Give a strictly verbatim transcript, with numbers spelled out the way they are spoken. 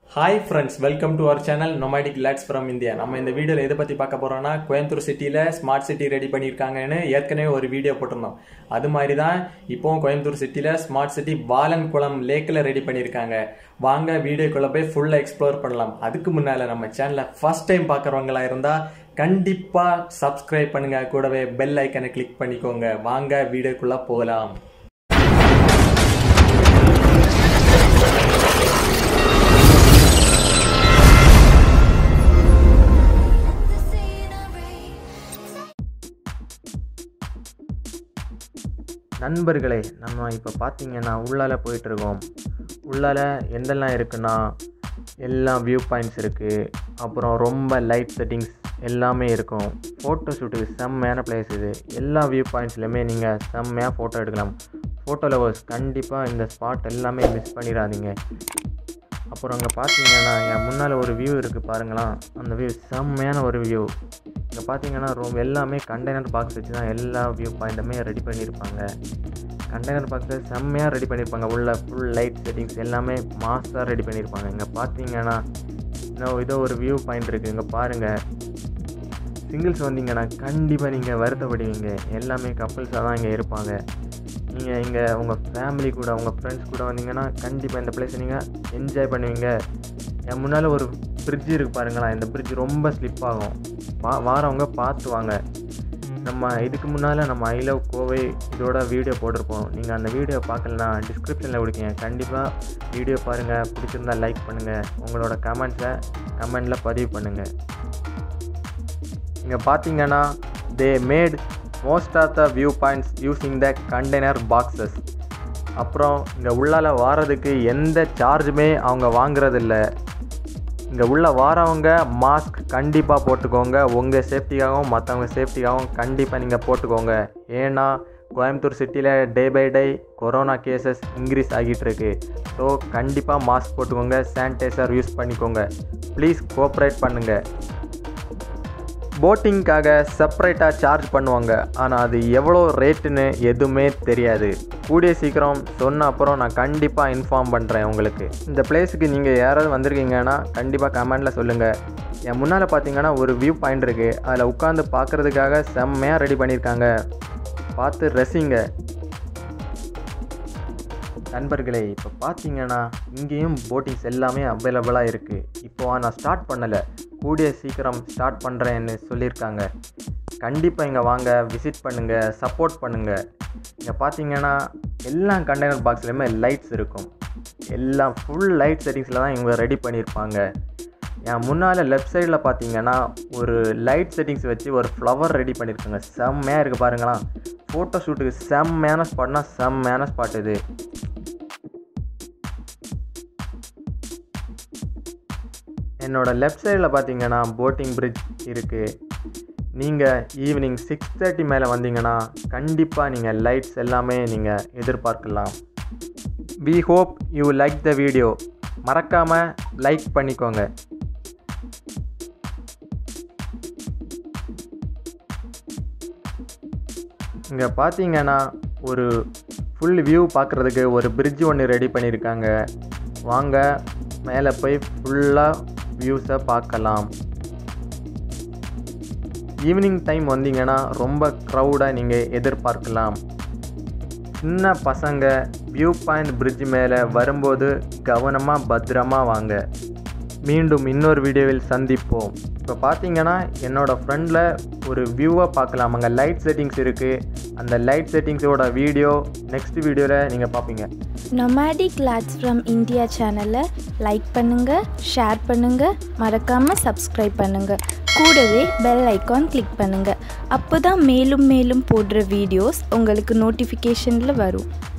Hi friends, welcome to our channel Nomadic Lads from India. நம்ம இந்த வீடியோல எதை பத்தி பார்க்க போறோம்னா கோயம்புத்தூர் சிட்டில ஸ்மார்ட் சிட்டி ரெடி பண்ணிருக்காங்கன்னு ஏற்கனவே ஒரு வீடியோ போட்டுறோம். அது மாதிரி தான் இப்போ கோயம்புத்தூர் சிட்டில ஸ்மார்ட் சிட்டி வாலன்குளம் லேக்ல ரெடி பண்ணிருக்காங்க. வாங்க வீடியோக்குள்ள போய் ஃபுல்லா எக்ஸ்ப்ளோர் பண்ணலாம். அதுக்கு முன்னால நம்ம சேனலை ஃபர்ஸ்ட் டைம் பார்க்கறவங்களா இருந்தா கண்டிப்பா Subscribe பண்ணுங்க, கூடவே பெல் ஐகானை கிளிக் பண்ணிக்கோங்க. வாங்க வீடியோக்குள்ள போகலாம். நண்பர்களே, நம்ம இப்போ பார்த்தீங்கன்னா உள்ளால போயிட்டுருக்கோம். உள்ளால எந்தெல்லாம் இருக்குன்னா எல்லாம் வியூ பாயிண்ட்ஸ் இருக்குது, அப்புறம் ரொம்ப லைட் செட்டிங்ஸ் எல்லாமே இருக்கும். ஃபோட்டோ ஷூட்டுக்கு செம்மையான பிளேஸ் இது. எல்லா வியூ பாயிண்ட்ஸ்லையுமே நீங்கள் செம்மையாக ஃபோட்டோ எடுக்கலாம். ஃபோட்டோ லவர்ஸ் கண்டிப்பாக இந்த ஸ்பாட் எல்லாமே மிஸ் பண்ணிடாதீங்க. அப்புறம் அங்கே பார்த்தீங்கன்னா என் முன்னால் ஒரு வியூ இருக்குது பாருங்களாம். அந்த வியூ செம்மையான ஒரு வியூ. இங்கே பார்த்தீங்கன்னா ரொம்ப எல்லாமே கண்டெய்னர் பாக்ஸ் வச்சு தான் எல்லா வியூ பாயிண்ட்டுமே ரெடி பண்ணியிருப்பாங்க. கண்டெய்னர் பாக்ஸில் செம்மையாக ரெடி பண்ணியிருப்பாங்க. உள்ள ஃபுல் லைட் செட்டிங்ஸ் எல்லாமே மாஸாக ரெடி பண்ணியிருப்பாங்க. இங்கே பார்த்தீங்கன்னா இன்னும் இதோ ஒரு வியூ பாயிண்ட் இருக்குது. இங்கே பாருங்கள், சிங்கிள்ஸ் வந்தீங்கன்னா கண்டிப்பாக நீங்கள் வருத்தப்படுவீங்க. எல்லாமே கப்புள்ஸாக தான் இங்கே இருப்பாங்க. நீங்கள் இங்கே உங்கள் ஃபேமிலி கூட உங்கள் ஃப்ரெண்ட்ஸ் கூட வந்தீங்கன்னா கண்டிப்பாக இந்த பிளேஸை நீங்கள் என்ஜாய் பண்ணுவீங்க. என் முன்னால் ஒரு பிரிட்ஜ் இருக்குது பாருங்களா. இந்த பிரிட்ஜ் ரொம்ப ஸ்லிப் ஆகும். பா வாரவங்க பார்த்து வாங்க. நம்ம இதுக்கு முன்னால் நம்ம ஐ லவ் கோவை இதோட வீடியோ போட்டிருப்போம். நீங்கள் அந்த வீடியோ பார்க்கலன்னா டிஸ்கிரிப்ஷனில் கொடுக்கீங்க. கண்டிப்பாக வீடியோ பாருங்கள். பிடிச்சிருந்தா லைக் பண்ணுங்கள். உங்களோட கமெண்ட்ஸை கமெண்டில் பதிவு பண்ணுங்கள். இங்கே பார்த்தீங்கன்னா they made most of the view points using the container boxes. அப்புறம் இங்கே உள்ளால வாரதுக்கு எந்த சார்ஜுமே அவங்க வாங்குறதில்ல. இங்கே உள்ள வாரவங்க மாஸ்க் கண்டிப்பாக போட்டுக்கோங்க. உங்கள் சேஃப்டிக்காகவும் மற்றவங்க சேஃப்டிக்காகவும் கண்டிப்பாக நீங்கள் போட்டுக்கோங்க. ஏன்னா கோயம்புத்தூர் சிட்டியில் day by day corona cases increase ஆகிட்டு இருக்கு. ஸோ கண்டிப்பாக மாஸ்க் போட்டுக்கோங்க. சானிடைசர் யூஸ் பண்ணிக்கோங்க. ப்ளீஸ் கோஆப்ரேட் பண்ணுங்கள். போட்டிங்காக செப்பரேட்டாக சார்ஜ் பண்ணுவாங்க. ஆனால் அது எவ்வளோ ரேட்டுன்னு எதுவுமே தெரியாது. கூடிய சீக்கிரம் சொன்ன அப்புறம் நான் கண்டிப்பாக இன்ஃபார்ம் பண்ணுறேன் உங்களுக்கு. இந்த பிளேஸுக்கு நீங்கள் யாராவது வந்திருக்கீங்கன்னா கண்டிப்பாக கமெண்டில் சொல்லுங்கள். என் முன்னால் பார்த்தீங்கன்னா ஒரு வியூ பாயிண்ட் இருக்குது. அதில் உட்காந்து பார்க்குறதுக்காக செம்மையாக ரெடி பண்ணியிருக்காங்க. பார்த்து ரசிங்க நண்பர்களே. இப்போ பார்த்தீங்கன்னா இங்கேயும் போட்டிங்ஸ் எல்லாமே அவைலபிளாக இருக்குது. இப்போ நான் ஸ்டார்ட் பண்ணலை, கூடிய சீக்கிரம் ஸ்டார்ட் பண்ணுறேன்னு சொல்லியிருக்காங்க. கண்டிப்பாக இங்கே வாங்க, விசிட் பண்ணுங்கள், சப்போர்ட் பண்ணுங்கள். இங்கே பார்த்தீங்கன்னா எல்லா கண்டெய்னர் பாக்ஸ்லேயுமே லைட்ஸ் இருக்கும். எல்லாம் ஃபுல் லைட் செட்டிங்ஸில் தான் இவங்க ரெடி பண்ணியிருப்பாங்க. என் முன்னால் லெஃப்ட் சைடில் பார்த்தீங்கன்னா ஒரு லைட் செட்டிங்ஸ் வச்சு ஒரு ஃப்ளவர் ரெடி பண்ணியிருக்காங்க. செம்மையாக இருக்குது பாருங்களா. ஃபோட்டோ ஷூட்டுக்கு செம்மையான ஸ்பாட்னா செம்மையான ஸ்பாட் இது. என்னோடய லெஃப்ட் சைடில் பார்த்தீங்கன்னா போட்டிங் பிரிட்ஜ் இருக்குது. நீங்கள் ஈவினிங் சிக்ஸ் தேர்ட்டி மேலே வந்தீங்கன்னா கண்டிப்பாக நீங்கள் லைட்ஸ் எல்லாமே நீங்கள் எதிர்பார்க்கலாம். We hope you like the video. மறக்காமல் லைக் பண்ணிக்கோங்க. இங்கே பார்த்தீங்கன்னா ஒரு ஃபுல் வியூ பார்க்குறதுக்கு ஒரு பிரிட்ஜ் ஒன்று ரெடி பண்ணியிருக்காங்க. வாங்க மேலே போய் ஃபுல்லாக வியூஸை பார்க்கலாம். ஈவினிங் டைம் வந்தீங்கன்னா ரொம்ப க்ரௌடாக நீங்கள் எதிர்பார்க்கலாம். சின்ன பசங்க வியூ பாயிண்ட் பிரிட்ஜ் மேலே வரும்போது கவனமாக பத்திரமாக வாங்க. மீண்டும் இன்னொரு வீடியோவில் சந்திப்போம். இப்போ பார்த்தீங்கன்னா என்னோடய ஃப்ரெண்டில் ஒரு வியூவை பார்க்கலாம். அங்கே லைட் செட்டிங்ஸ் இருக்குது. அந்த லைட் செட்டிங்ஸோட வீடியோ நெக்ஸ்ட் வீடியோவில் நீங்கள் பார்ப்பீங்க. Nomadic Lads from India சேனலை லைக் பண்ணுங்கள், ஷேர் பண்ணுங்கள், மறக்காமல் சப்ஸ்கிரைப் பண்ணுங்கள். கூடவே பெல் ஐக்கான் கிளிக் பண்ணுங்கள். அப்போ தான் மேலும் மேலும் போடுற வீடியோஸ் உங்களுக்கு நோட்டிஃபிகேஷனில் வரும்.